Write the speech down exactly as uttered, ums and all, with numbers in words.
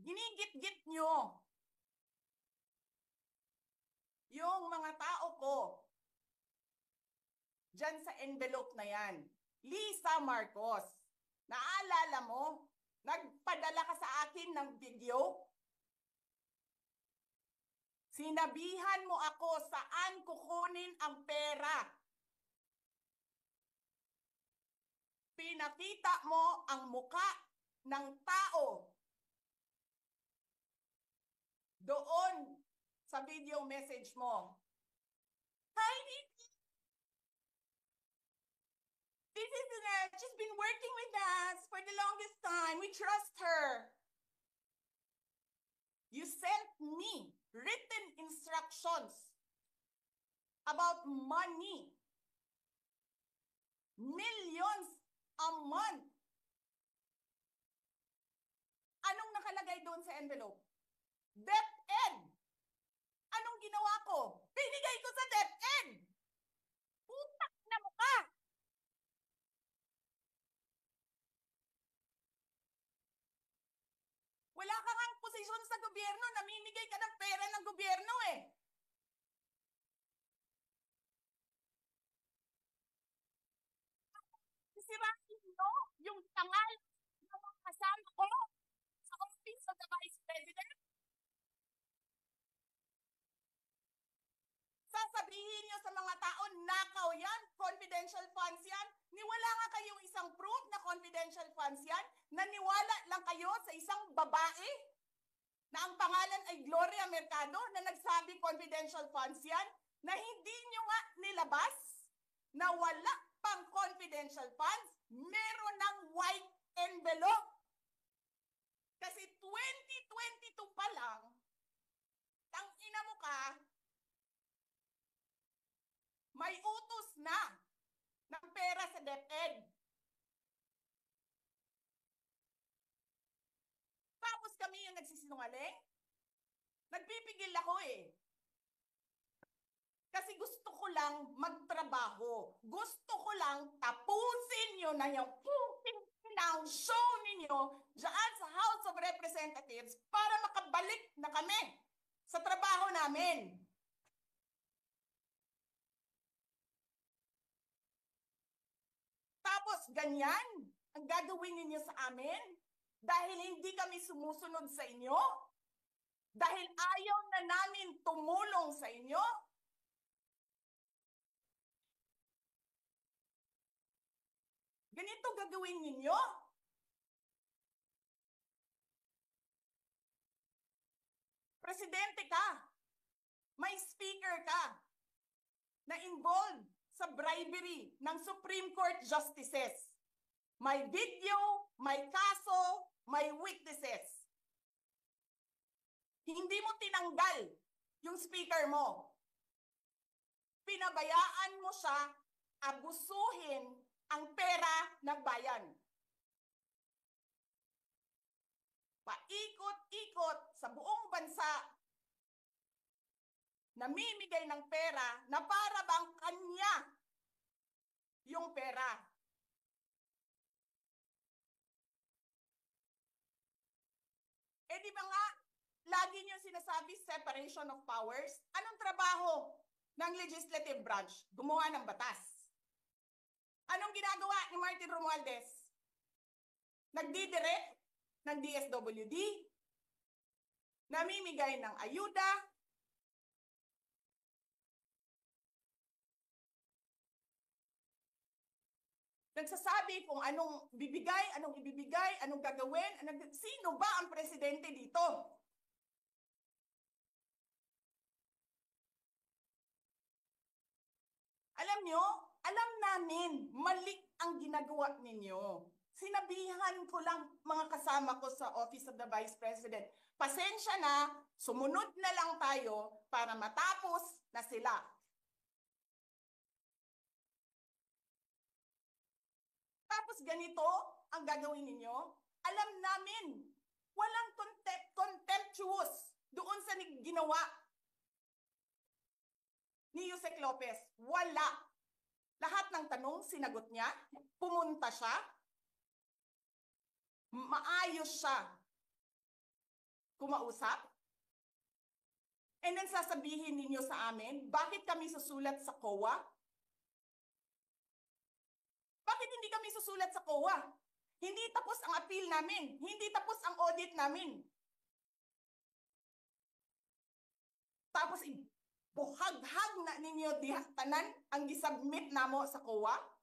ginigit-git nyo yung mga tao ko dyan sa envelope na yan. Lisa Marcos, naalala mo? Nagpadala ka sa akin ng video? Sinabihan mo ako saan kukunin ang pera. Pinakita mo ang muka ng tao doon sa video message mo. Hi, Nikki. This is uh, she's been working with us for the longest time. We trust her. You sent me written instructions about money. Millions a month. Anong nakalagay doon sa envelope? DepEd. Anong ginawa ko? Binigay ko sa DepEd. Putak na mukha. Wala ka ngang posisyon sa gobyerno, namimigay ka ng pera ng gobyerno eh. Sisirahin nyo yung tangal ng mga kasama ko sa Office of the Vice President. Sasabihin nyo sa mga tao, nakaw yan, confidential funds yan. Niwala nga kayong isang proof na confidential funds yan. Naniwala lang kayo sa isang babae na ang pangalan ay Gloria Mercado na nagsabi confidential funds yan, na hindi nyo nga nilabas na wala pang confidential funds, meron ng white envelope. Kasi twenty twenty-two pa lang, tang ina mo ka, may utos na ng pera sa DepEd. Tapos kami yung nagsisinungaling? Nagpipigil ako eh. Kasi gusto ko lang magtrabaho. Gusto ko lang tapusin nyo na yung ng show ninyo dyan sa House of Representatives para makabalik na kami sa trabaho namin. Tapos ganyan ang gagawin ninyo sa amin dahil hindi kami sumusunod sa inyo? Dahil ayaw na namin tumulong sa inyo? Ganito gagawin ninyo? Presidente ka, may speaker ka na involved sa bribery ng Supreme Court justices. May video, may kaso, may witnesses. Hindi mo tinanggal yung speaker mo. Pinabayaan mo siya abusuhin ang pera ng bayan. Paikot-ikot sa buong bansa, namimigay ng pera na para bang kanya yung pera. Eh di ba nga, lagi niyo sinasabi separation of powers? Anong trabaho ng legislative branch? Gumawa ng batas. Anong ginagawa ni Martin Romualdez? Nagdidirect ng D S W D, namimigay ng ayuda, nagsasabi kung anong bibigay, anong ibibigay, anong gagawin, anong, sino ba ang presidente dito? Alam nyo, alam namin, mali ang ginagawa ninyo. Sinabihan ko lang mga kasama ko sa Office of the Vice President, pasensya na, sumunod na lang tayo para matapos na sila. Tapos ganito ang gagawin ninyo? Alam namin, walang contempt, contemptuous doon sa ginawa ni Yusek Lopez. Wala. Lahat ng tanong, sinagot niya. Pumunta siya. Maayos siya. kumausap? And then sasabihin ninyo sa amin, bakit kami susulat sa C O A? Bakit hindi kami susulat sa C O A? Hindi tapos ang appeal namin. Hindi tapos ang audit namin. Tapos buhaghag na ninyo diha tanan ang gisubmit namo sa C O A?